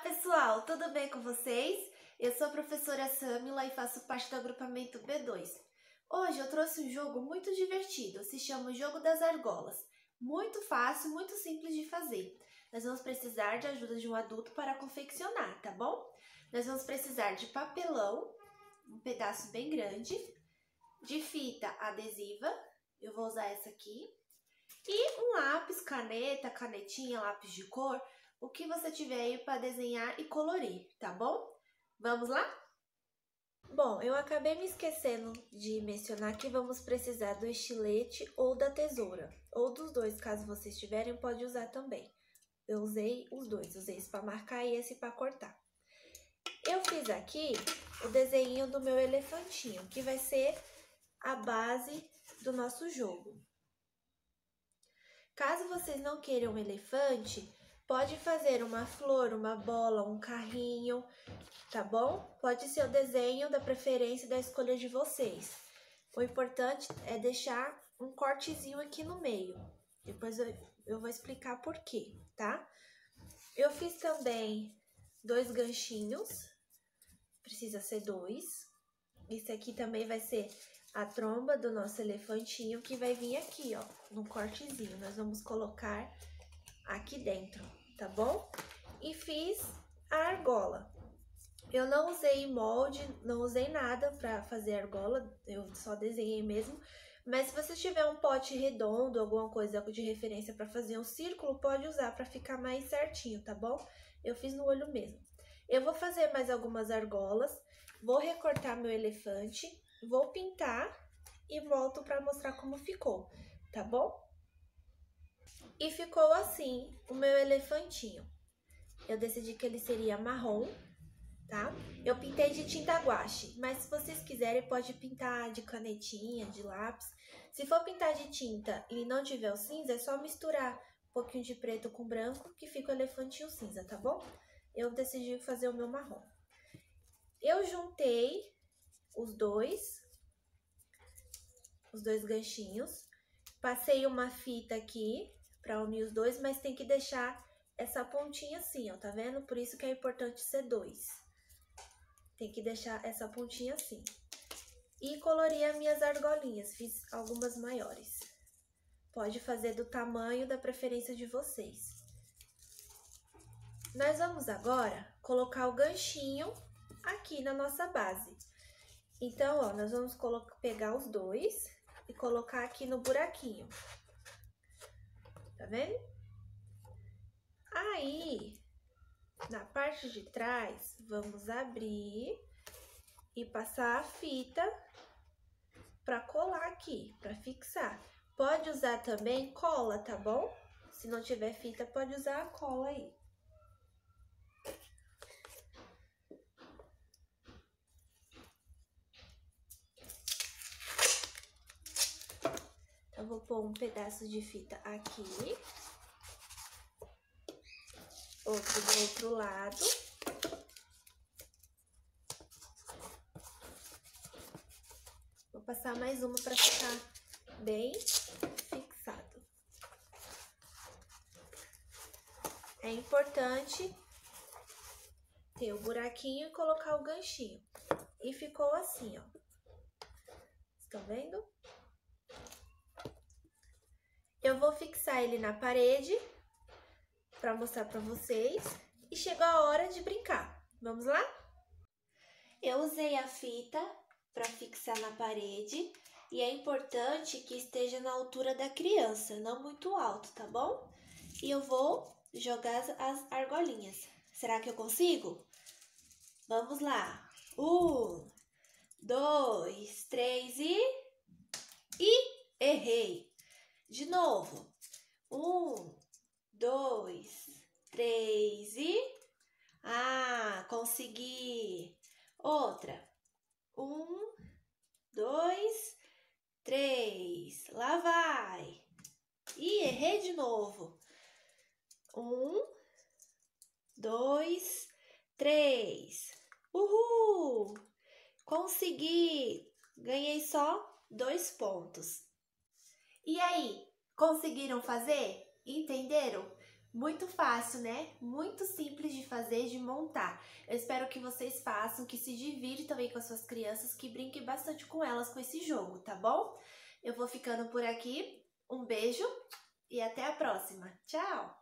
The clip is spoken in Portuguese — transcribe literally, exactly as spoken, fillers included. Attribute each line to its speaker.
Speaker 1: pessoal, tudo bem com vocês? Eu sou a professora Samila e faço parte do agrupamento B dois. Hoje eu trouxe um jogo muito divertido, se chama o Jogo das Argolas. Muito fácil, muito simples de fazer. Nós vamos precisar de ajuda de um adulto para confeccionar, tá bom? Nós vamos precisar de papelão, um pedaço bem grande, de fita adesiva, eu vou usar essa aqui, e um lápis, caneta, canetinha, lápis de cor, o que você tiver aí para desenhar e colorir, tá bom? Vamos lá? Bom, eu acabei me esquecendo de mencionar que vamos precisar do estilete ou da tesoura, ou dos dois, caso vocês tiverem, pode usar também. Eu usei os dois, usei esse para marcar e esse para cortar. Eu fiz aqui o desenho do meu elefantinho, que vai ser a base do nosso jogo. Caso vocês não queiram um elefante, pode fazer uma flor, uma bola, um carrinho, tá bom? Pode ser o desenho da preferência da escolha de vocês. O importante é deixar um cortezinho aqui no meio. Depois eu, eu vou explicar por quê, tá? Eu fiz também dois ganchinhos. Precisa ser dois. Esse aqui também vai ser a tromba do nosso elefantinho, que vai vir aqui, ó, no cortezinho. Nós vamos colocar aqui dentro, tá bom? E fiz a argola. Eu não usei molde, não usei nada pra fazer argola, eu só desenhei mesmo. Mas se você tiver um pote redondo, alguma coisa de referência pra fazer um círculo, pode usar pra ficar mais certinho, tá bom? Eu fiz no olho mesmo. Eu vou fazer mais algumas argolas, vou recortar meu elefante, vou pintar e volto pra mostrar como ficou, tá bom? E ficou assim o meu elefantinho. Eu decidi que ele seria marrom, tá? Eu pintei de tinta guache, mas se vocês quiserem pode pintar de canetinha, de lápis. Se for pintar de tinta e não tiver o cinza, é só misturar um pouquinho de preto com branco que fica o elefantinho cinza, tá bom? Eu decidi fazer o meu marrom. Eu juntei os dois, os dois ganchinhos, passei uma fita aqui para unir os dois, mas tem que deixar essa pontinha assim, ó, tá vendo? Por isso que é importante ser dois. Tem que deixar essa pontinha assim. E colori as minhas argolinhas, fiz algumas maiores. Pode fazer do tamanho da preferência de vocês. Nós vamos agora colocar o ganchinho aqui na nossa base. Então, ó, nós vamos pegar os dois e colocar aqui no buraquinho. Tá vendo? Aí, na parte de trás, vamos abrir e passar a fita para colar aqui, para fixar. Pode usar também cola, tá bom? Se não tiver fita, pode usar a cola aí. Eu vou pôr um pedaço de fita aqui. Outro do outro lado. Vou passar mais uma para ficar bem fixado. É importante ter o buraquinho e colocar o ganchinho. E ficou assim, ó. Estão vendo? Eu vou fixar ele na parede para mostrar para vocês. E chegou a hora de brincar. Vamos lá? Eu usei a fita para fixar na parede. E é importante que esteja na altura da criança, não muito alto, tá bom? E eu vou jogar as, as argolinhas. Será que eu consigo? Vamos lá. Um, dois, três e... E errei. De novo. Um, dois, três e... Ah, consegui. Outra. Um, dois, três. Lá vai. E errei de novo. Um, dois, três. Uhul! Consegui! Ganhei só dois pontos. E aí, conseguiram fazer? Entenderam? Muito fácil, né? Muito simples de fazer, de montar. Eu espero que vocês façam, que se divirtam também com as suas crianças, que brinquem bastante com elas com esse jogo, tá bom? Eu vou ficando por aqui. Um beijo e até a próxima. Tchau!